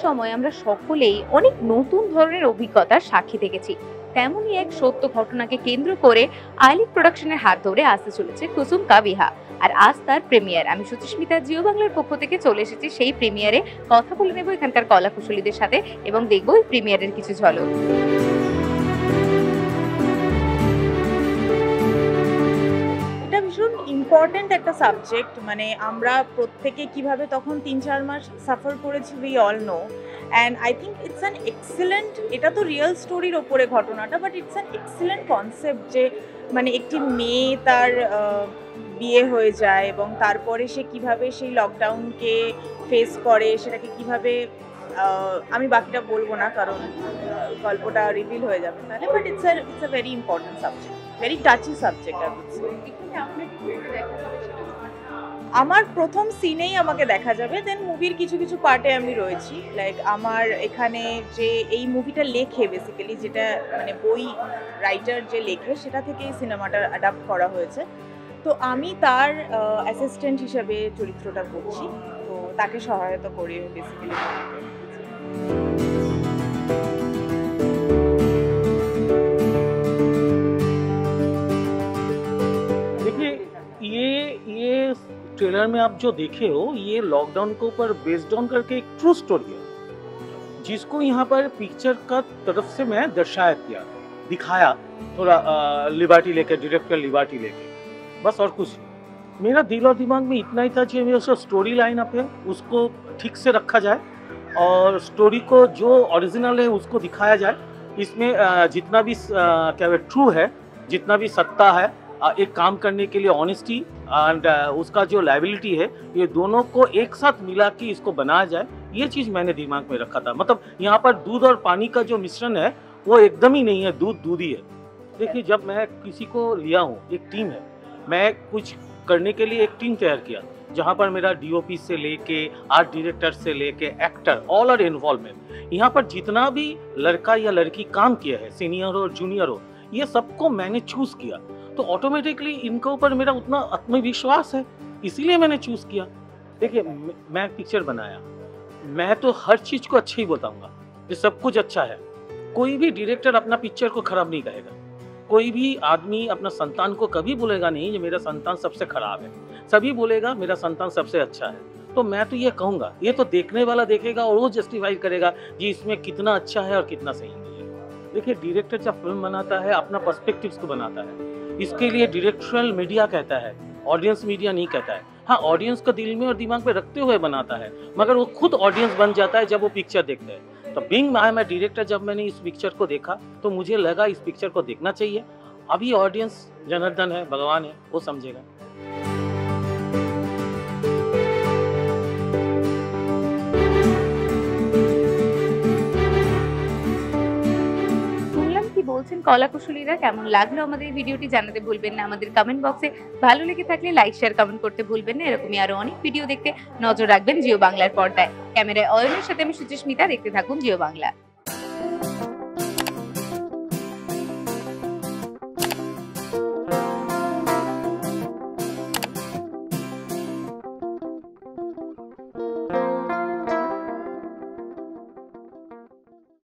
সময় আমরা সকলেই অনেক নতুন ধরনের অভিজ্ঞতার সাক্ষী থেকেছি। তেমনই এক সত্য ঘটনাকে কেন্দ্র করে আইলিক প্রোডাকশনের হাত ধরে আসতে চলেছে কুসুম কা বিহা। আর আজ তার প্রিমিয়ার। আমি সুচিস্মিতা জিও বাংলার পক্ষ থেকে চলে এসেছি সেই প্রিমিয়ারে। কথা বলে নেব এখানকার কলা কুশলীদের সাথে এবং দেখবো এই প্রিমিয়ারের কিছু ঝলক। ভীষণ ইম্পর্টেন্ট একটা সাবজেক্ট, মানে আমরা প্রত্যেকে কিভাবে তখন ৩-৪ মাস সাফার করেছি, we all know. And I think it's an excellent, এটা তো রিয়েল স্টোরির ওপরে ঘটনাটা, but it's an excellent concept যে মানে একটি মেয়ে তার বিয়ে হয়ে যায় এবং তারপরে সে কিভাবে সেই লকডাউনকে ফেস করে, সেটাকে কিভাবে আমি বাকিটা বলবো না কারণ গল্পটা রিভিল হয়ে যাবে তাহলে, but it's a very important subject, very touchy subject. আমার প্রথম সিনেই আমাকে দেখা যাবে, দেন মুভির কিছু কিছু পার্টে আমি রয়েছি। লাইক আমার এখানে যে এই মুভিটা লেখে বেসিক্যালি, যেটা মানে বই রাইটার যে লেখে সেটা থেকেই সিনেমাটা অ্যাডাপ্ট করা হয়েছে। তো আমি তার অ্যাসিস্ট্যান্ট হিসেবে চরিত্রটা করছি, তো তাকে সহায়তা করি বেসিক্যালি। ये ट्रेलर में आप जो देखे हो, ये लॉकडाउन के ऊपर बेस्ड ऑन करके एक ट्रू स्टोरी है, जिसको यहाँ पर पिक्चर का तरफ से मैं दर्शाया किया, दिखाया थोड़ा लिबर्टी लेके, डायरेक्टर लिबर्टी लेके, बस और कुछ नहीं। मेरा दिल और दिमाग में इतना ही था कि मेरा उसका स्टोरी लाइन अप है, उसको ठीक से रखा जाए और स्टोरी को जो ओरिजिनल है उसको दिखाया जाए। इसमें जितना भी क्या ट्रू है, जितना भी सत्ता है, एक काम करने के लिए ऑनेस्टी एंड उसका जो लायबिलिटी है, ये दोनों को एक साथ मिला के इसको बनाया जाए, ये चीज़ मैंने दिमाग में रखा था। मतलब यहाँ पर दूध और पानी का जो मिश्रण है वो एकदम ही नहीं है, दूध ही है। देखिए, जब मैं किसी को लिया हूँ, एक टीम है, मैं कुछ करने के लिए एक टीम तैयार किया, जहाँ पर मेरा DOP से लेके आर्ट डायरेक्टर से लेके एक्टर, ऑल आर इन्वॉल्वमेंट। यहाँ पर जितना भी लड़का या लड़की काम किया है, सीनियर हो जूनियर हो, ये सबको मैंने चूज़ किया, तो ऑटोमेटिकली इनके ऊपर मेरा उतना आत्मविश्वास है, इसीलिए मैंने चूज़ किया। देखिए, मैं पिक्चर बनाया, मैं तो हर चीज़ को अच्छा ही बताऊंगा, ये सब कुछ अच्छा है। कोई भी डायरेक्टर अपना पिक्चर को खराब नहीं कहेगा, कोई भी आदमी अपना संतान को कभी बोलेगा नहीं कि मेरा संतान सबसे खराब है, सभी बोलेगा मेरा संतान सबसे अच्छा है। तो मैं तो ये कहूँगा, ये तो देखने वाला देखेगा और वो जस्टिफाई करेगा कि इसमें कितना अच्छा है और कितना सही नहीं है। देखिए, डायरेक्टर जब फिल्म बनाता है अपना पर्सपेक्टिव्स को बनाता है, इसके लिए डायरेक्टोरल मीडिया कहता है, ऑडियंस मीडिया नहीं कहता है। हाँ, ऑडियंस को दिल में और दिमाग में रखते हुए बनाता है, मगर वो खुद ऑडियंस बन जाता है जब वो पिक्चर देखते हैं। तो बीइंग मैं डायरेक्टर, जब मैंने इस पिक्चर को देखा तो मुझे लगा इस पिक्चर को देखना चाहिए। अभी ऑडियंस जनार्दन है, भगवान है, वो समझेगा। বলছেন কলা কুশলীরা, কেমন লাগলো আমাদের ভিডিওটি জানাতে ভুলবেন না আমাদের কমেন্ট বক্সে। ভালো লেগে থাকলে লাইক শেয়ার কমেন্ট করতে ভুলবেন না। এরকমই আরো অনেক ভিডিও দেখতে নজর রাখবেন জিও বাংলার পর্দায়। ক্যামেরায় অয়নের সাথে আমি সুচিস্মিতা, দেখতে থাকুন জিও বাংলা।